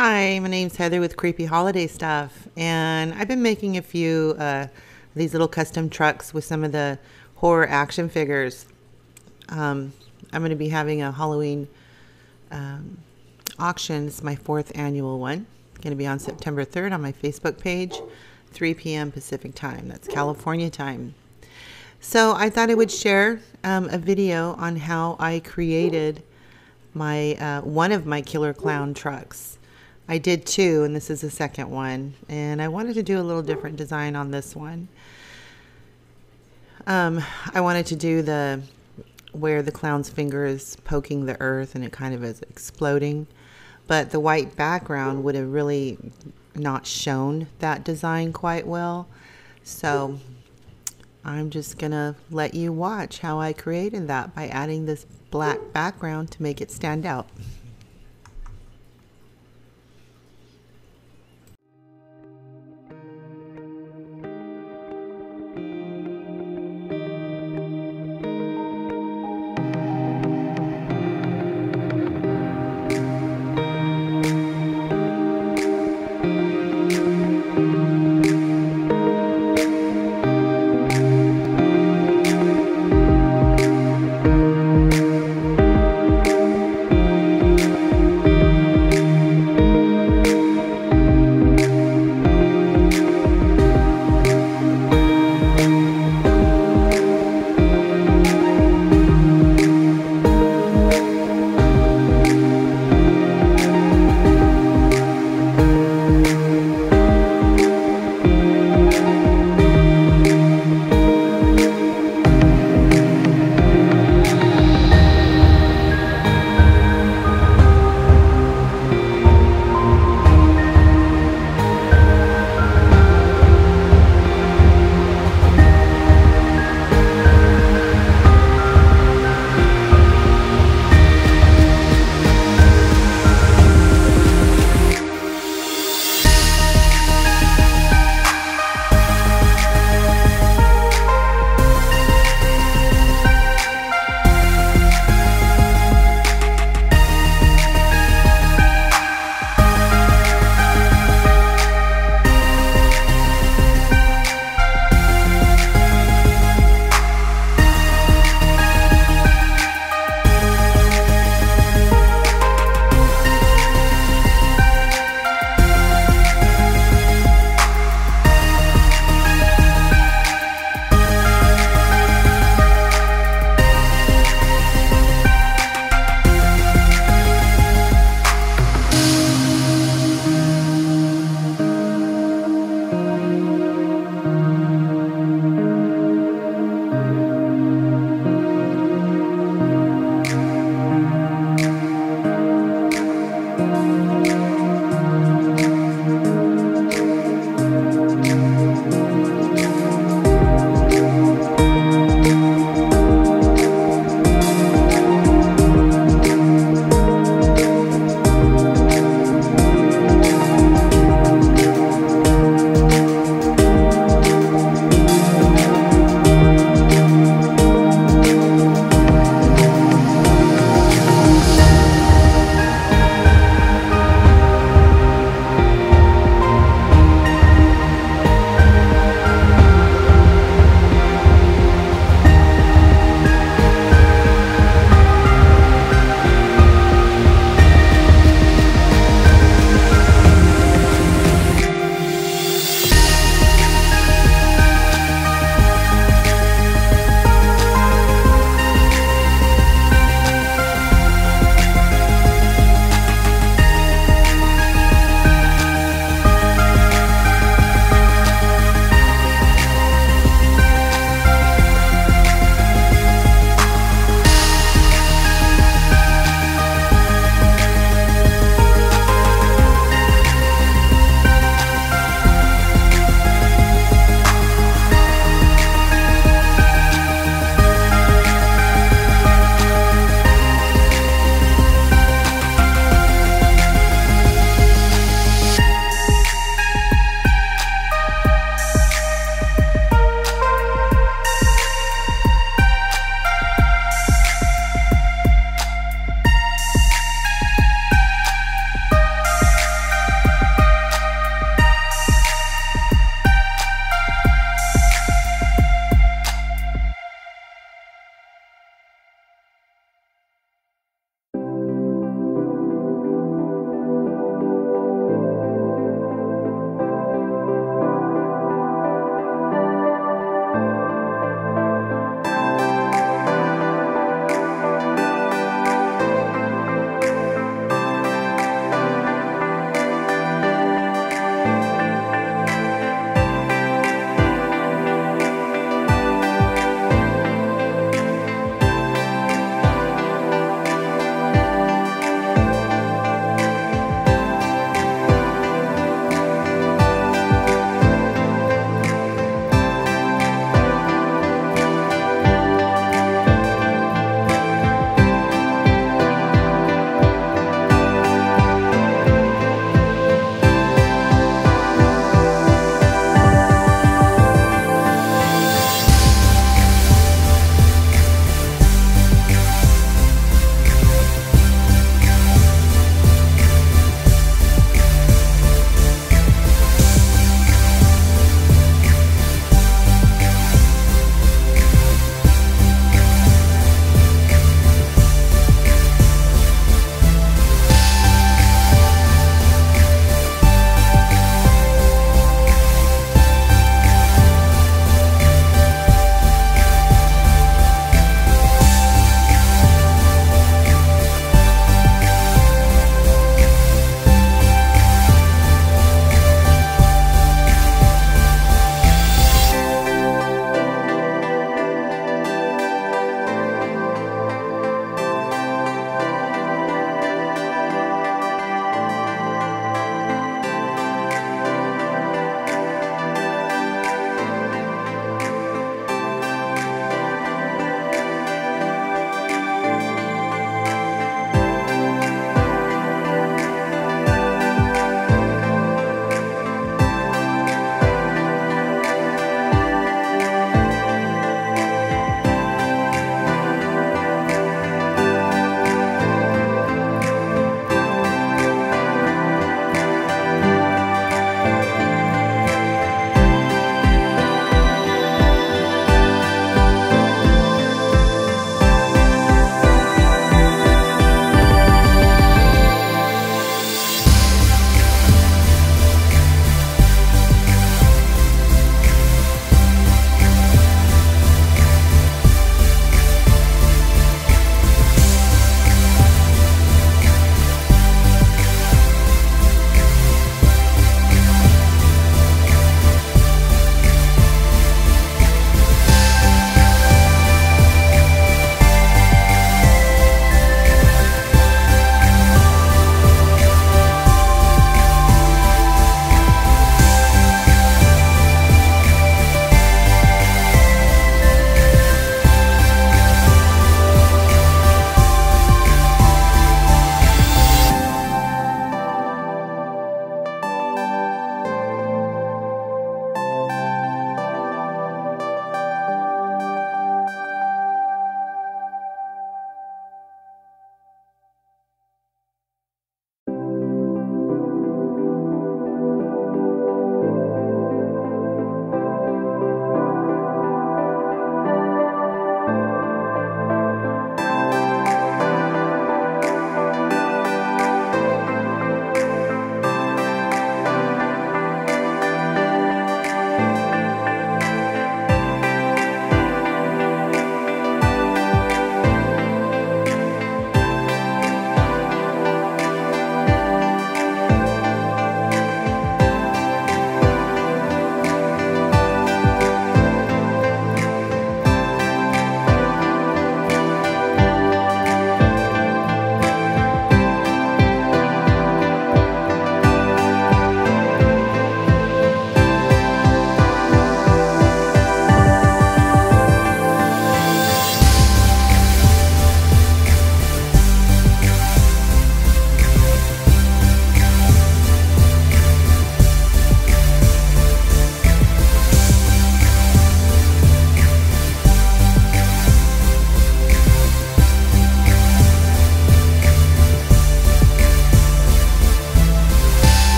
Hi, my name's Heather with Creepy Holiday Stuff, and I've been making a few these little custom trucks with some of the horror action figures. I'm going to be having a Halloween auction. It's my fourth annual one. It's going to be on September 3rd on my Facebook page, 3 p.m. Pacific time. That's California time. So I thought I would share a video on how I created my one of my Killer Clown trucks. I did two, and this is the second one, and I wanted to do a little different design on this one. I wanted to do the where the clown's finger is poking the earth and it kind of is exploding, but the white background would have really not shown that design quite well. So I'm just gonna let you watch how I created that by adding this black background to make it stand out.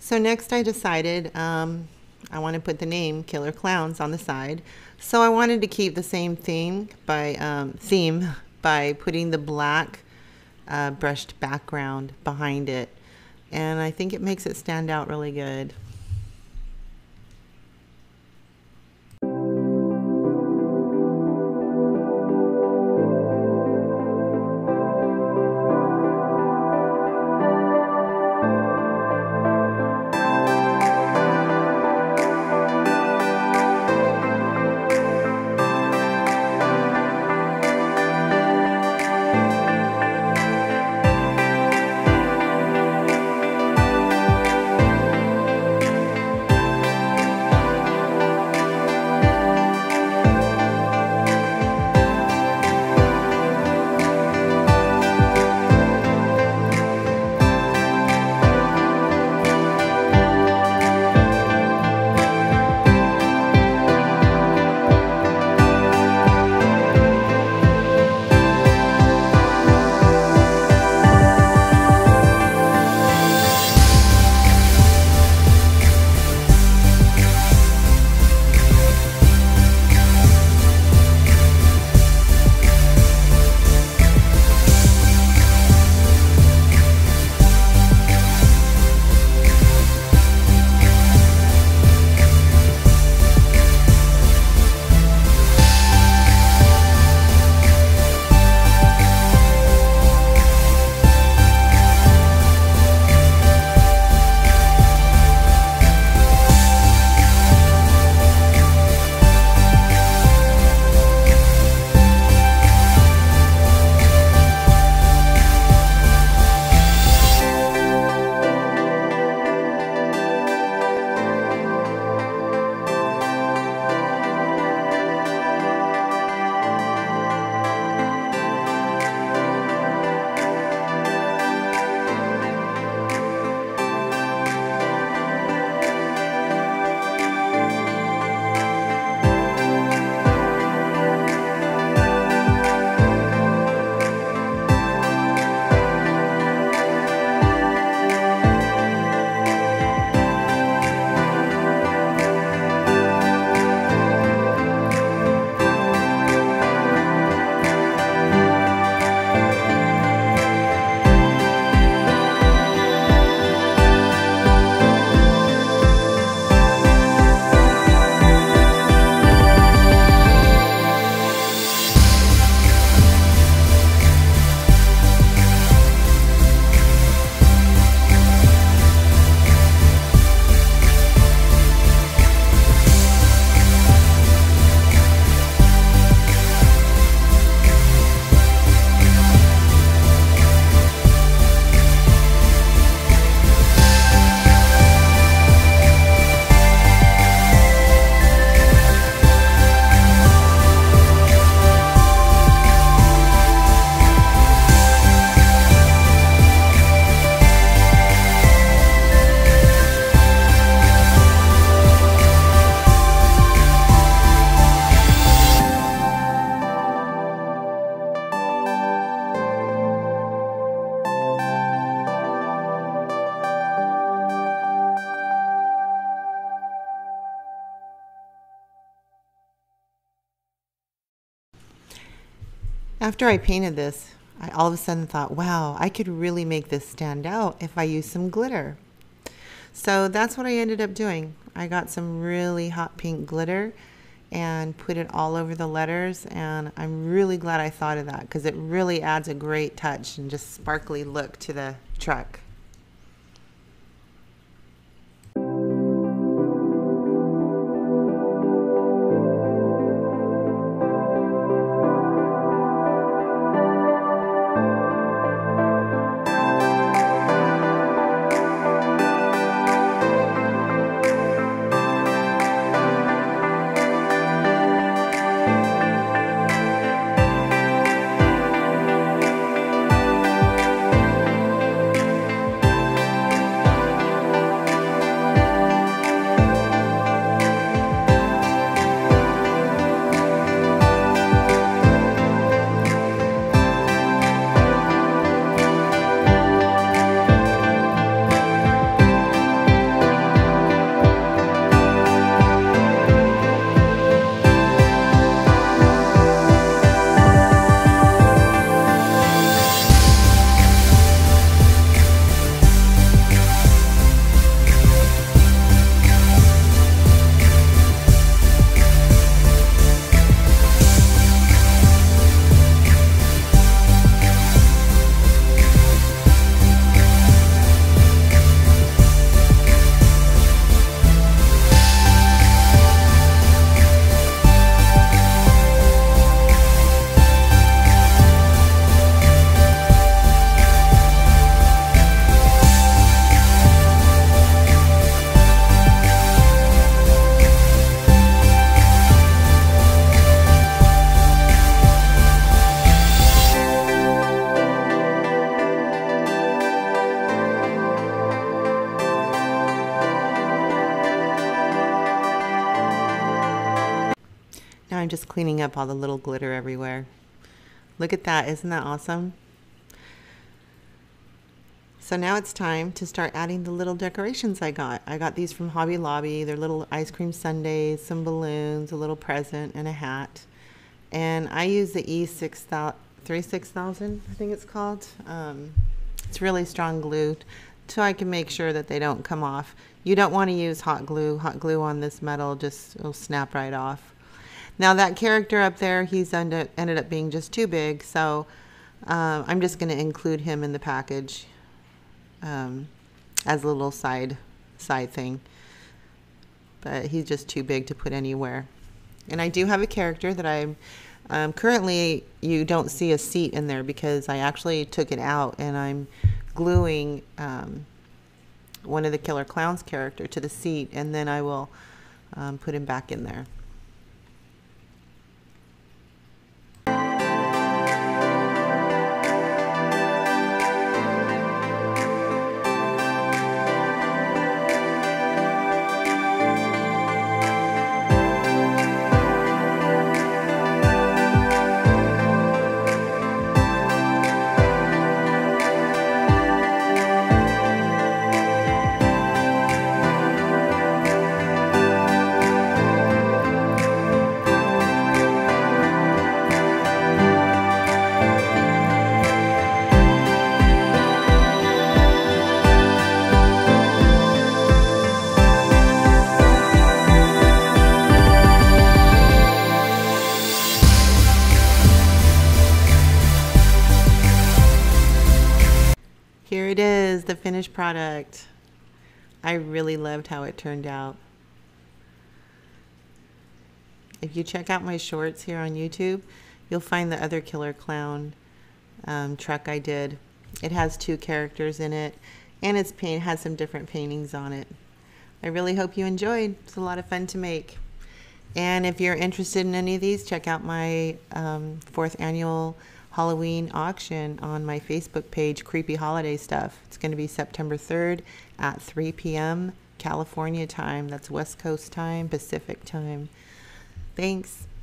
So next I decided I want to put the name Killer Klowns on the side. So I wanted to keep the same theme by putting the black brushed background behind it. And I think it makes it stand out really good. After I painted this, I all of a sudden thought, wow, I could really make this stand out if I use some glitter. So that's what I ended up doing. I got some really hot pink glitter and put it all over the letters, and I'm really glad I thought of that because it really adds a great touch and just sparkly look to the truck. I'm just cleaning up all the little glitter everywhere. Look at that, isn't that awesome? So now it's time to start adding the little decorations I got. I got these from Hobby Lobby. They're little ice cream sundaes, some balloons, a little present, and a hat. And I use the E6000, I think it's called. It's really strong glue, so I can make sure that they don't come off. You don't want to use hot glue. Hot glue on this metal just will snap right off. Now that character up there, he's ended up being just too big, so I'm just going to include him in the package as a little side thing. But he's just too big to put anywhere. And I do have a character that I'm currently, you don't see a seat in there because I actually took it out, and I'm gluing one of the Killer Klowns character to the seat, and then I will put him back in there. Here it is, the finished product. I really loved how it turned out. If you check out my shorts here on YouTube, you'll find the other Killer Clown truck I did. It has 2 characters in it, and it's has some different paintings on it. I really hope you enjoyed. It's a lot of fun to make. And if you're interested in any of these, check out my 4th annual Halloween auction on my Facebook page, Creepy Holiday Stuff. It's going to be September 3rd at 3 p.m. California time. That's West Coast time, Pacific time. Thanks.